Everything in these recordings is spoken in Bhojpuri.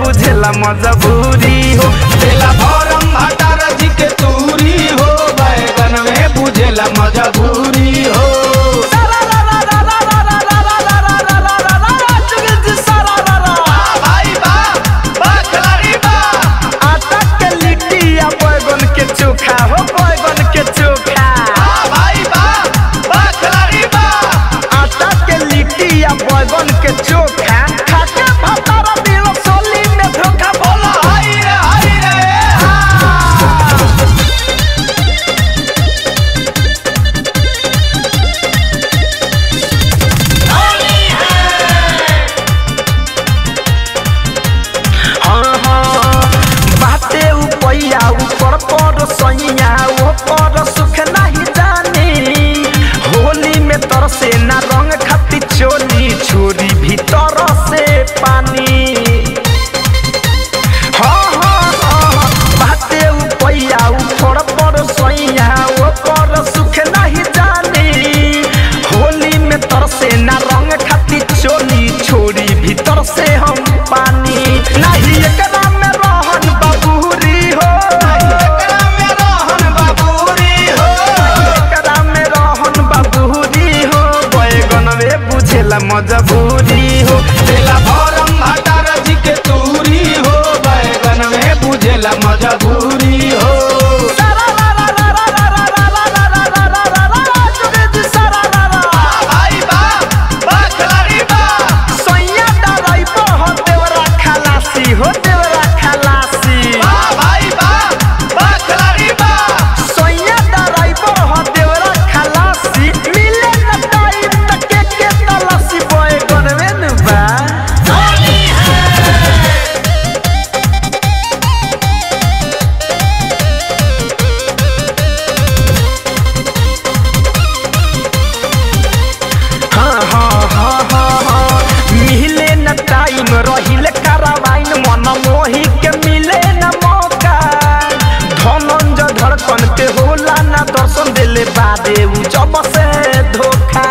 बुझेला मजबूरी हो। तेला भरम भटार जी के तूरी हो, बैगन में बुझेला मजबूरी हो। आटा के लिट्टी या बैगन के चोखा हो, बैगन के चोखा। आटा के लिट्टी या बैगन के चोखा खाके भतारा दिल सोली में धोखा। बोला हाय रे हाय रे। बाते उपैया ऊपर पर सैया वो पर सुख नहीं जानी। होली में तरसे ना रंग खाती चोली, छोरी भीतर से पानी। बाते उपैया ऊपर पर सैया वो पर सुख नहीं जानी। होली में तरसे ना रंग खाती चोली, छोरी भीतर से हम पानी। नहीं एकरा में रहन बाबूरी हो, एकरा में रहन बाबूरी हो। एकरा में रहन बाबूरी हो, बैगन में बुझेला मजबूरी हो। तेला भरम भटार जी के तूरी हो, बैगन में बुझेला मजबूरी हो। सैया डराइबो हो देवरा खलासी हो, देवरा खलासी। सैया डराइबो हो देवरा खलासी, मिले न टाइम तक के तलाशी बैगन में न बा। मिले न टाइम रहिल करावाइन, मन मोही के मिले न मौका। धनंजय धड़कन के होला न दर्शन दिले बादे उ जब से धोखा।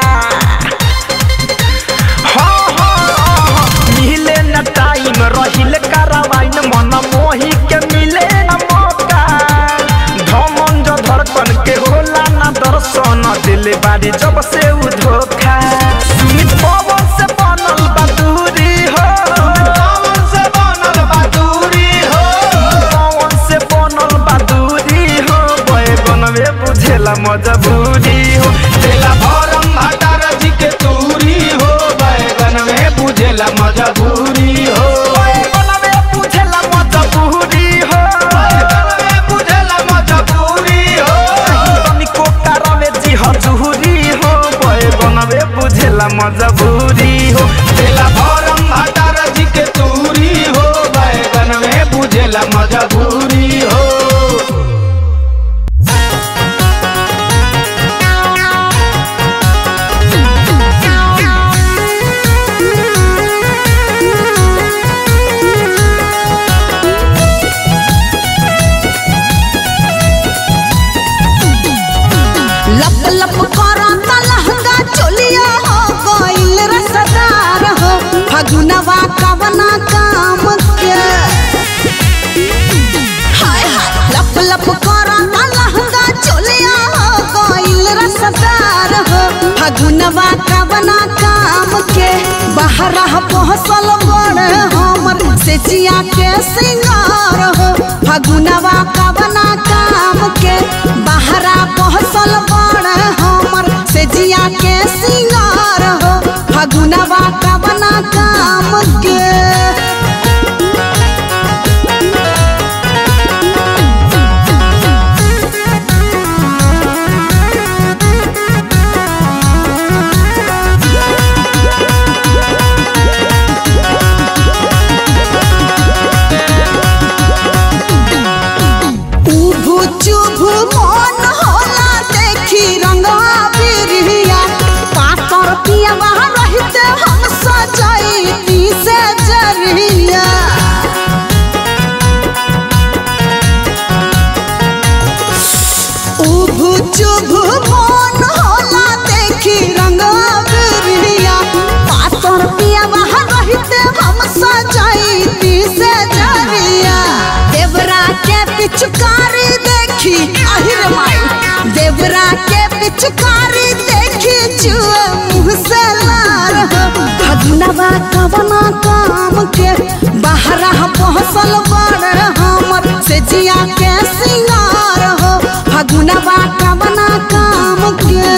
मिले न टाइम रहिल करावाइन, मन मोही के मिले न मौका। धनंजय धड़कन के होला न दर्शन दिले बादे जब से उ धोखा। सुमित पवन से बनल बहादुरी हो, पवन से बनल बहादुरी हो। पवन से बनल बहादुरी हो, बैगन में बुझेला मजबूरी हो। तेला भरम भटार जी के तूरी हो, बैगन में बुझेला मजबूरी हो। बैगन में बुझेला मजबूरी हो, बैगन में बुझेला मजबूरी हो। तनिको करावे जी हजूरी हो, बैगन में बुझेला मजबूरी हो। तेला भरम भटार जी के तूरी हो, बैगन में बुझेला मजबूरी हो। लप लप करता लहंगा चोलिया हो गइल रसदार हो, फगुनवा कवना काम के। हाय हाय लप लप करता लहंगा चोलिया हो गइल रसदार हो, फगुनवा कवना काम के। बहरा पहुँचल बड़ हमर से जिया के सिंगार हो, फगुनवा कवना काम के। बहरा पहुँचल बड़ हमर से जिया के सिंगार हो, फगुनवा कवना काम के। पिचकारी देखी जुए मुँह से लार हो फगुनवा कवना काम के बहरा पहसल बड़ हमर से जिया के सिंगार हो फगुनवा कवना काम के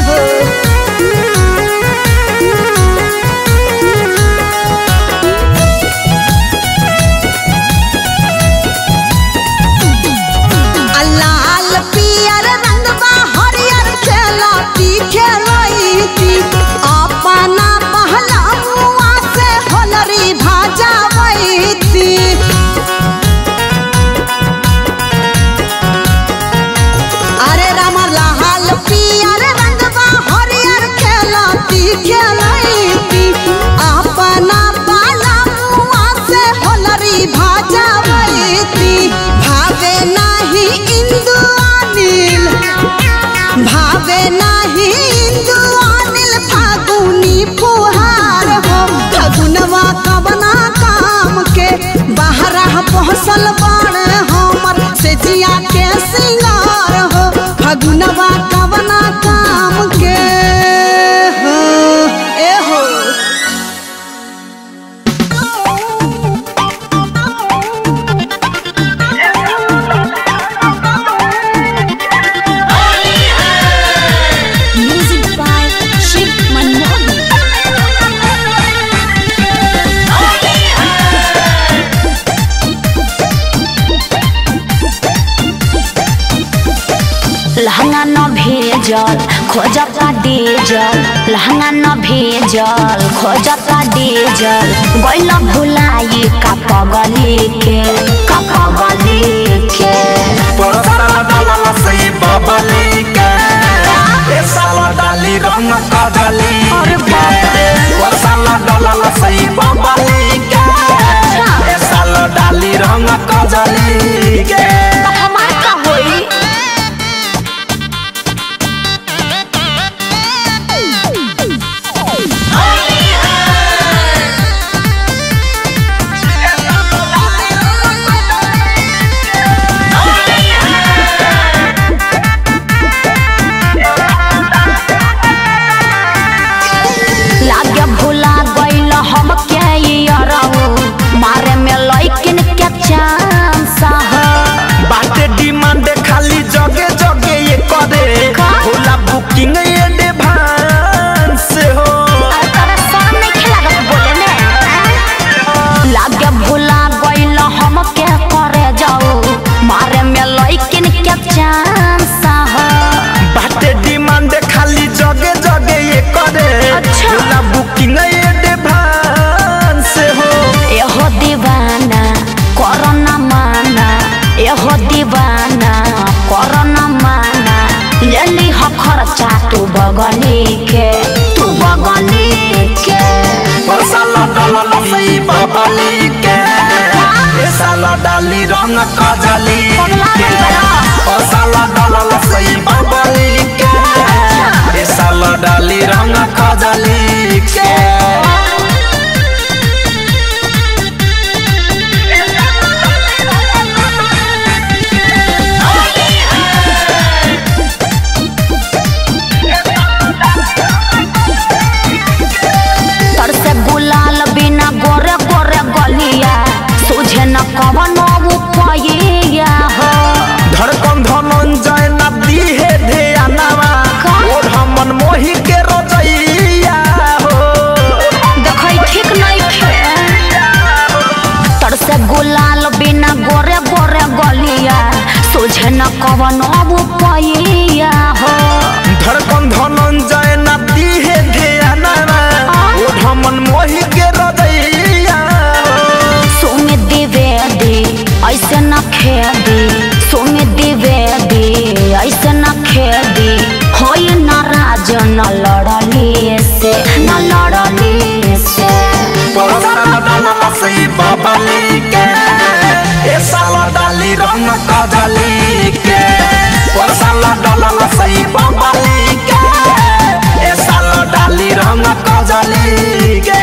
लाल पियर रंगवा हरियर खेलती खेलती अपना पहला मुआ से होलरी भाजावती अरे राम लाल पियर रंगवा हरियर खेलती खेलती अपना पहला मुआ से होलरी भाजावती भावे नाही इंदु अनिल भावे नाही इंदु अनिल फागुनी फुहार हो फगुनवा कवना काम के बहरा पहुँचल बड़ हमर से जिया के सिंगार हो फगुनवा कवना काम के हो ए हो लहंगा न भेजल खोजता डीजल लहंगा न भेजल खोजता डीजल गइल भुलाई का पगली के परसाला डाला सही बबली के ए साला डाली रंग कजली के परसाला डाला सही बबली के ए साला डाली रंग कजली के हमार का होई लागे भुला गइल हम के यारऊ मारे में लइकिन के चांस हो बाटे डिमांड खाली जगे जगे ये करे होला बुकिंग ये एडवांस हो तेरा शर्म नहीं खेला बोले में लागे भुला गइल हम के करे जाऊ मारे में लइकिन के चांस हो बाटे डिमांड खाली जगे जगे ये करे होला बुकिंग ये एडवांस हो एहो दीवाना कोरोना माना एहो दीवाना कोरोना माना लेली हो खर्चा तू बगली के परसाला डाला सही बबली के ए साला डाली रंग कजली के परसाला डाला सही बबली के ए साला डाली रंग कजली के तर से गुलाल बिना गोरे गोरे गलिया तुझे न कवनो उपाया हो धड़कन धनंजय नदी है ध्यानवा और हमन मोही के रजैया हो देखै ठीक नहीं खे तर से गुलाल बिना गोरे गोरे गलिया तुझे न कवनो उपाया हो धड़कन धनंजय नदी है ध्यानवा और हमन मोही के रजैया सुमित द्विवेदी ऐसे न खेदी सुमित द्विवेदी ऐसे न खेदी होई नाराज न लड़ली से परसाला डाला सही बबली के ए साला डाली रंग कजली के परसाला डाला सही बबली के ए साला डाली रंग कजली के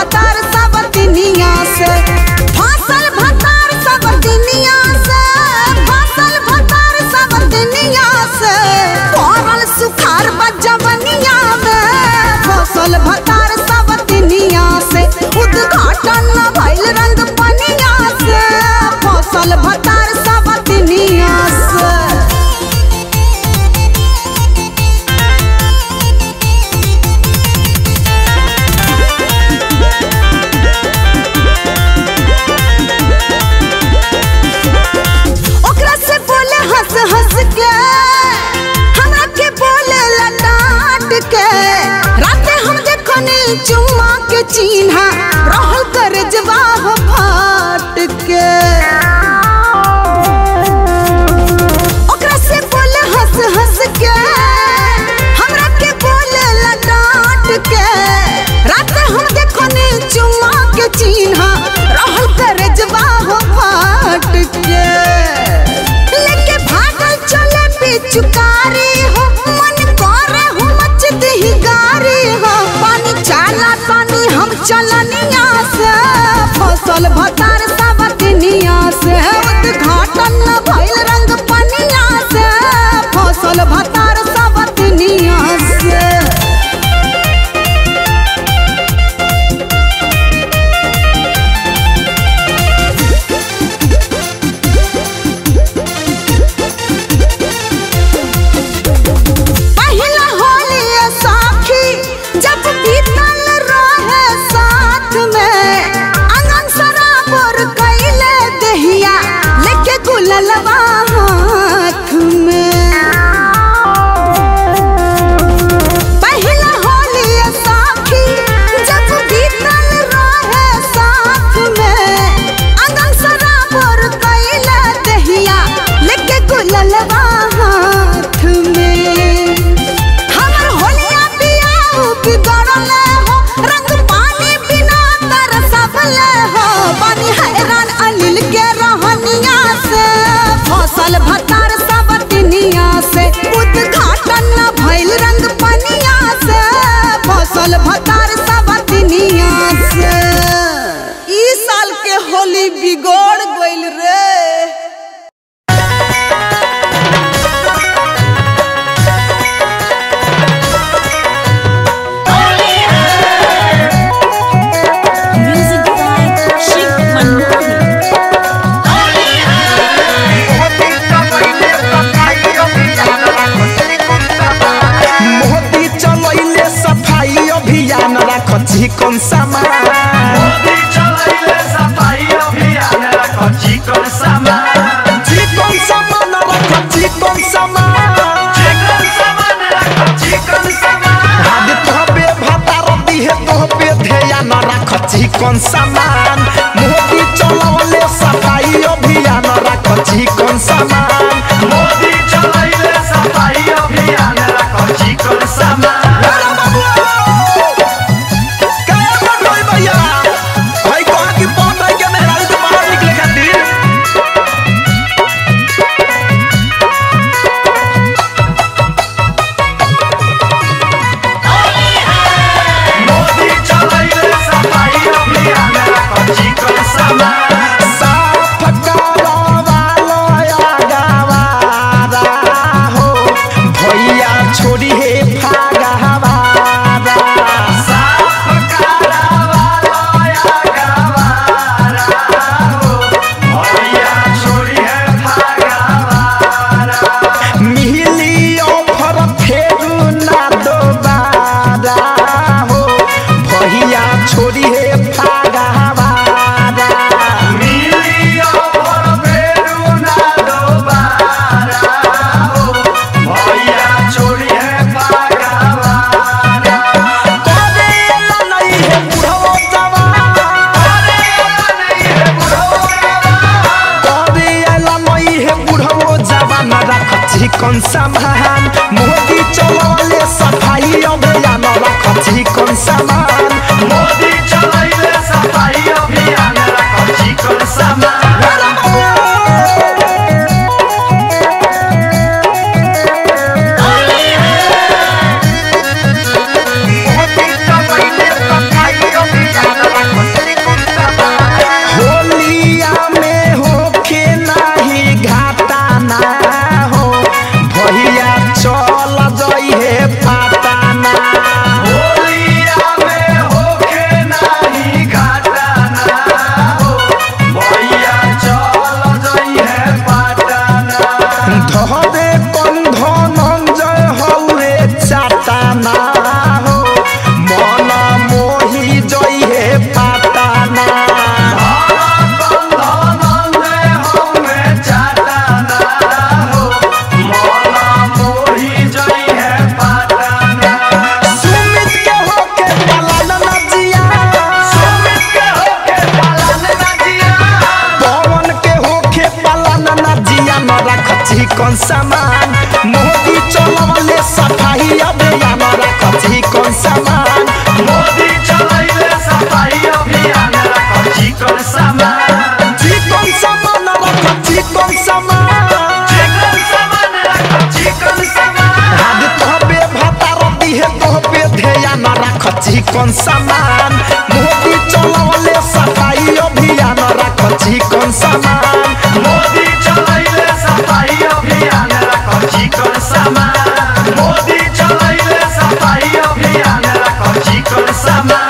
भतार सब दुनिया से फसल भतार सब दुनिया से फसल भतार सब दुनिया से पड़ल सुखार बजवनिया में फसल भतार सब दुनिया से उद्घाटन न भइल रंग पनिया से फसल भतार सब दुनिया से। हंस के हमरा के बोले लटाट के रात हम देखनी चुम्मा के चिन्ह रहल कर जवाब फाट के ओकरा से बोले हंस हंस के हमरा के बोले लटाट के रात हम देखनी चुम्मा के चिन्ह रहल कर जवाब फाट के चुकारी हो मन करे हो मचद ही गारी हो पानी चाला पानी हम चलनिया से फसल भतार सब दुनिया से उद्घाटन न भइल रंग पनिया से फसल भतार सब दुनिया से। ललवा हाथ में पहला होली साखी जब बीतल रहे साथ में अंगन सराबर कैला दहिया लेके गुललवा हाथ में हमर होलिया बियाह बिगड़ले हो रंग पानी बिना तरसबले हो पानी हैरान अनिल के रहनिया से फसल भतार सब दुनिया से उद्घाटन न भइल रंग पनिया से फसल भतार सब दुनिया से। ई साल के होली बिगड़ गइल रे। चिकन सामान मोदी चलैले सफाई अभियान रख चिकन सामान चिकन सामान रख चिकन सामान चिकन सामान रख चिकन सामान हाथ तोहबे भतार दिहे तोहबे ध्यान रख चिकन सामान मोदी चलौले सफाई अभियान रख चिकन सामान मोदी चलैले सफाई अभियान रख चिकन सामान साफ करवा लो या गावा चिकन सामान मोदी चलवले सफाई अभियान रख चिकन सामान मोदी चलैले सफाई अभियान रख चिकन सामान चिकन सामान रख चिकन सामान चिकन सामान रख चिकन सामान हाथ तोहबे भाता रदी है तोहबे ध्यान रख चिकन सामान मोदी चलवले सफाई अभियान रख चिकन सामान मोदी चलैले सफाई अभियान रख चिकन सामान मोदी चलैले सफाई अभियान रख चिकन सामान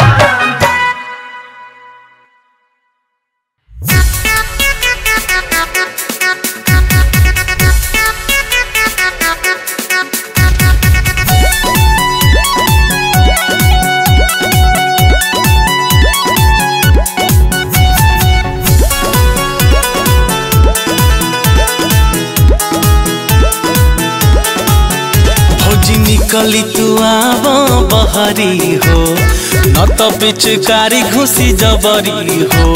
निकली तू आव बहरी हो न तो पिचकारी घुसी जबरी हो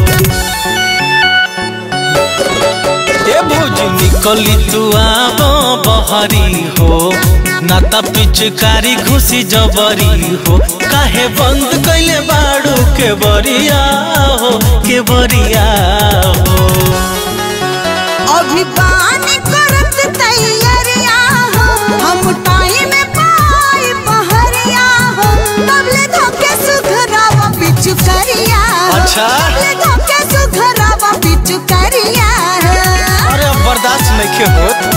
ए भौजी निकली तू आव बहरी हो न तो पिचकारी घुसी जबरी हो काहे बंद कैले बाड़ू के बरिया हो के बरिया हो अभी पानी करत तैयारिया हो हम टाइम पाई पहरिया हो तबले धोके सुघरावा बिचु करिया अच्छा। तबले धोके सुघरावा बिचु करिया अरे अब बर्दाश्त नहीं के होत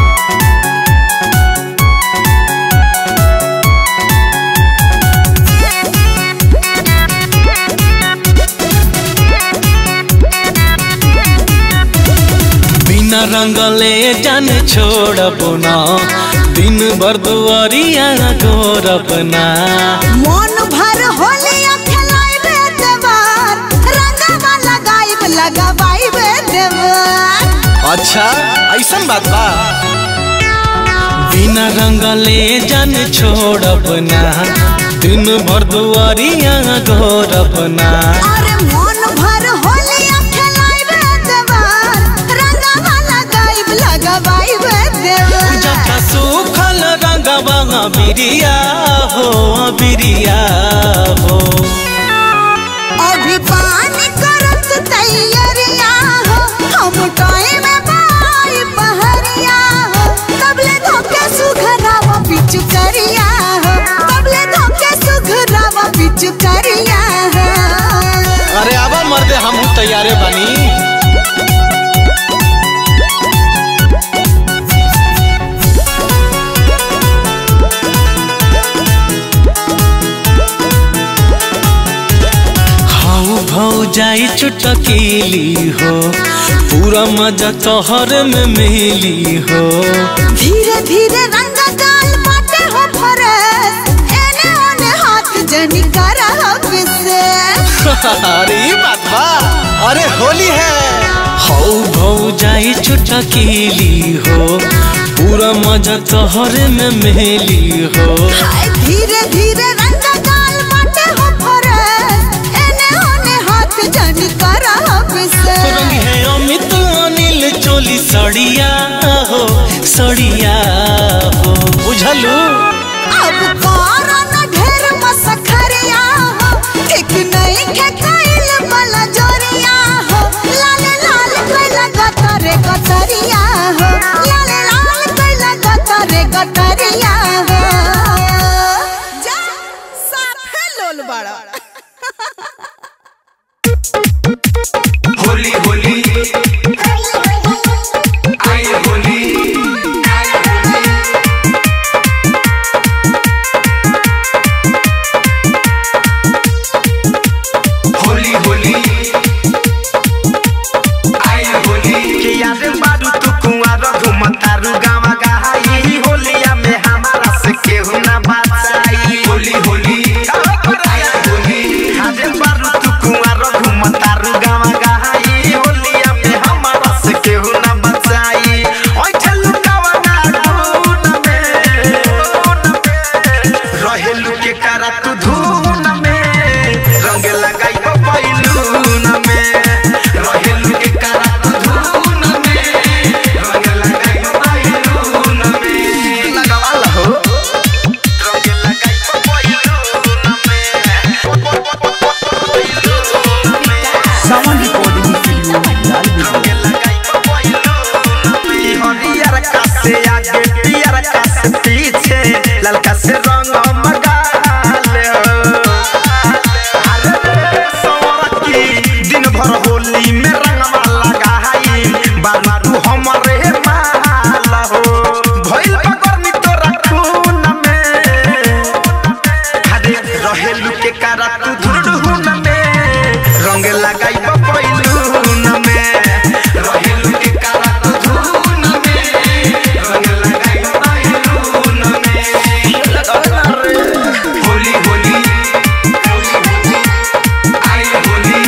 बिना रंगले जान छोड़ब ना दिन भर दुआरिया गोरब ना मन भर होलिया खेलाइबे देवार रंगवा लगाइबे देवार अच्छा ऐसन बात बा बिना रंगले जान छोड़ब ना दिन भर दुआरिया गोरब ना अरे मन भर होलिया खेलाइबे देवार रंगवा लगाइबे देवार जटा सुखल रंगवा बिरिया हो बिरिया हो अभी पानी करत तैयारिया हो हम टाइम पाई पहरिया हो तबले धोके सुघरावा बिचु करिया हो तबले धोके सुघरावा बिचु करिया हो अरे आवा मर्दे हम तैयारे बानी भौ जाई चुटकीली हो पूरा मजा तोहर में मिली हो धीरे धीरे रंग गाल बाटे हो फरस एने ओने हाथ जनी करा हो विशेष अरे ये बात बा अरे होली है हौ भौ जाई चुटकीली हो पूरा मजा तोहर में मिली हो हाय धीरे धीरे रंग गाल बाटे हो फरस एने ओने हाथ जनी करा हो विशेष रंग है अमित अनिल चोली सड़िया हो बुझलू अब कोरोना ढेर मसखरिया हो ठीक नहीं के खाइल वाला जोरिया हो लाल लाल कैला गतरे गतरिया हो लाल लाल कैला गतरे गतरिया हो जा साफे लोल बड़ा होली होली आई होली से पीछे ललका से रंग मगा ले अरे सौरकी दिन भर होली में रंगवा लगाई बारू हमरे माल हो भइल पकड़नी तोरा खून में अरे रहेलू के कारा तू धुरडुन में रंग लगाई पपैलून में रहेलू के कारा तू धुन में रंग लगाई पपैलून में होली होली आई होली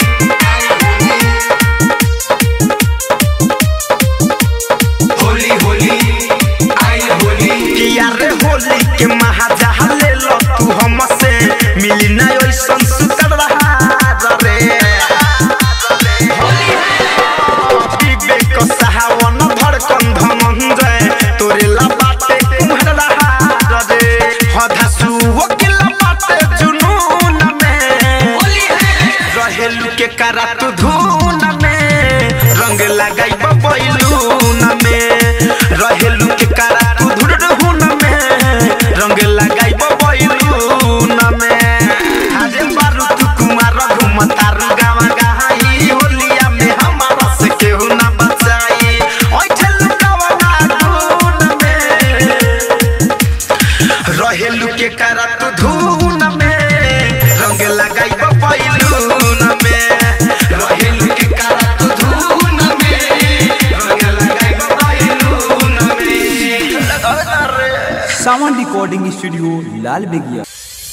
होली होली आई होली किया रे होली के महाजहा ले लो तू हमसे मिली ना ओइसन सुतर रहा रे होली पीबे को सहावन धड़कन धमंजय तोरे ला बाटे कुम्हर रहा रे हधासु वकिल बाटे जुनून में होली रहेलू के करा तू धून में रंग लगाई बबैलून में रहेलू के करा तू धुरडुन में रंग लगाई बबैलून में अरे बारू तू कुमार घुमतारू गावा गहाई होलिया में हमारा से केहू ना बचाई ओइ ठेलू गावा गुन में रहेलू के करा तू धून में रंग लगाई बबैलून में रहेलू के करा तू धून में रंग लगाई बबैलून में सावन रिकॉर्डिंग स्टूडियो लाल बेगिया।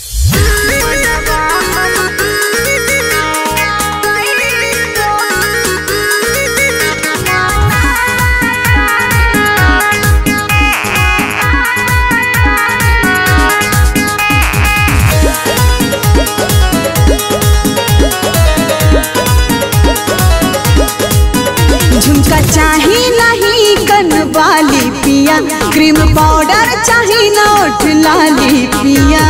झुमका चाही नहीं कन वाली पिया क्रीम पाउडर चाही ना ओठ लाली पिया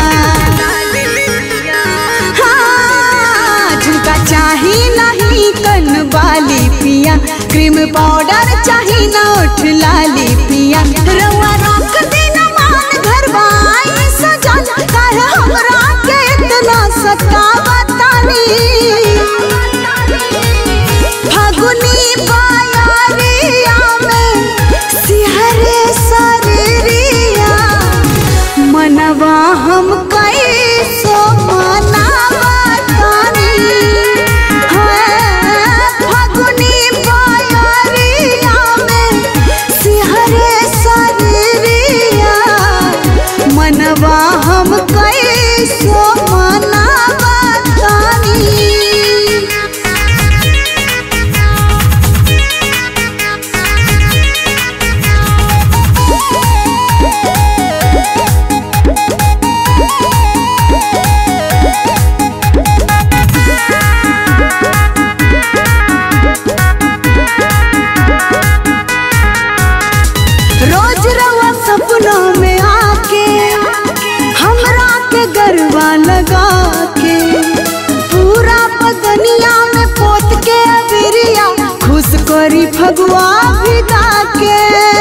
हाँ, झुमका चाही नहीं कन वाली पिया क्रीम पाउडर चाही ना ओठ लाली पिया रउआ रोक देना मान घरवा आई सजल काहे हमरा के इतना सतावतानी फागुनी बायारिया में सिहरे सरिया मनवा हम कैसो मनावतानी फागुनी बायारिया में सिहरे सरिया मनवा हम कैसो मनावतानी। रोज रवा सपना में आके हमरा के गरबा लगा के पूरा बदनिया में पोत के अबिरिया खुश करी फगुआ भिगा के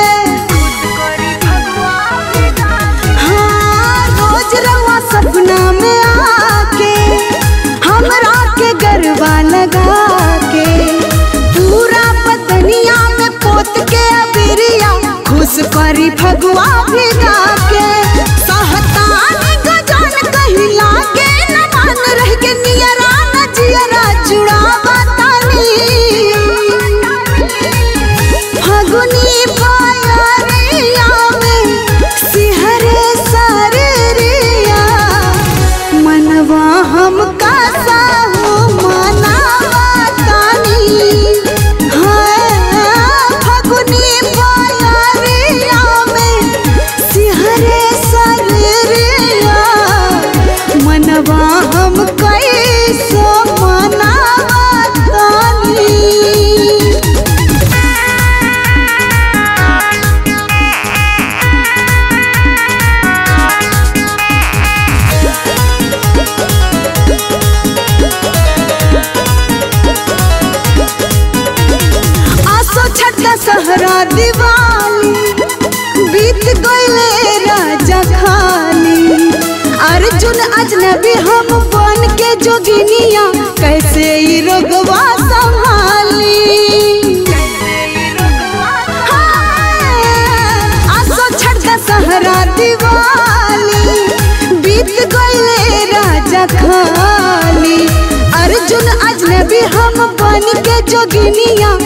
हाँ, रोज रवा सपना में आके हमरा के गरबा लगा के पूरा बदनिया में पोत के अबिरिया खुश करी फगुआ भिगा के सहतानी गजान कहीं लागे न मान रह के नियरा न जियरा जुड़ावतानी फागुनी बायारिया में सिहरे सरिया मनवा हम कासाहू मनावतानी फागुनी बायारिया में सिहरे सरिया मनवा हम कैसो मनावतानी। आसो छठ सहरा दिवाली बीत गईले अजनबी हम बन के जोगिनिया कैसे ई रोगवा संभाली। आसो छठ दशहरा दिवाली बीत गईले राजा खाली। अर्जुन अजनबी हम बन के जोगिनिया